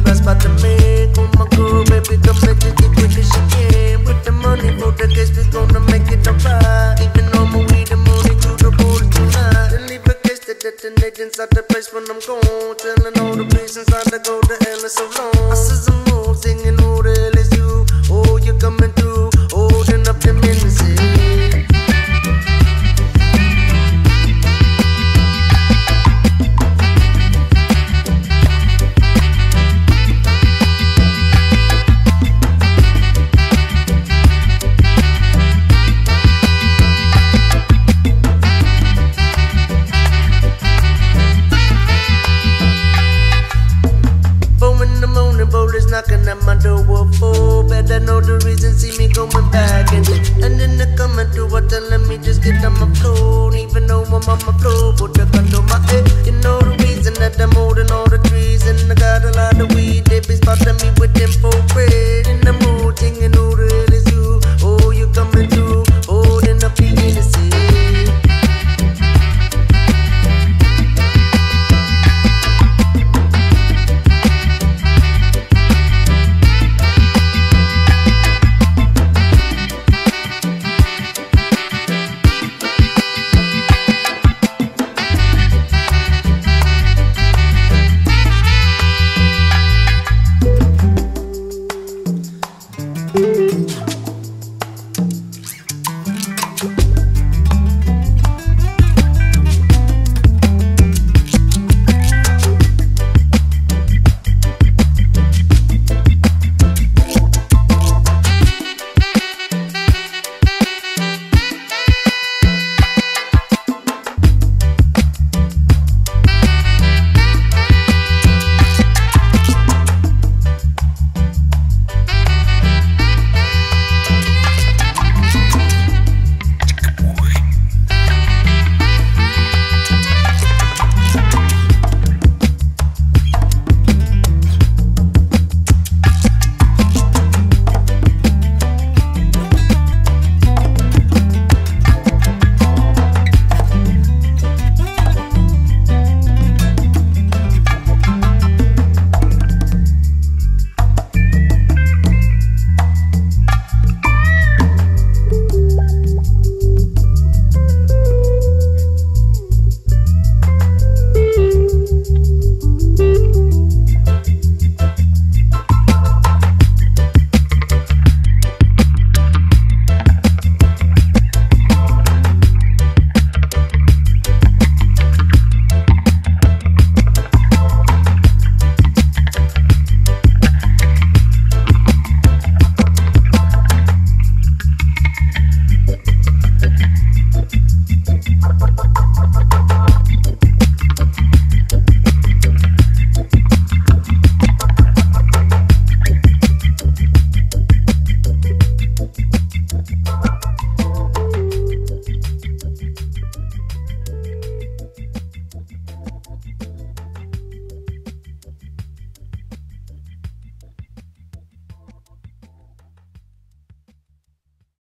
a spot to make. Oh my girl, baby, come and just get quick as she can. With the money for the case, we gonna make it alright. Even though my weed and money to the border tonight. And leave a case to detonate inside the place when I'm gone. Telling all the reasons I to go to hell in so long. I see some more singing, oh the hell is you. Oh, you're coming through, holding up the ministry. Knocking at my door, oh, better know the reason, see me going back. And then they coming through, telling me just get on my floor. Even though I'm on my floor, put the gun on my head. You know the reason that I'm holding all the trees, and I got a lot of weed.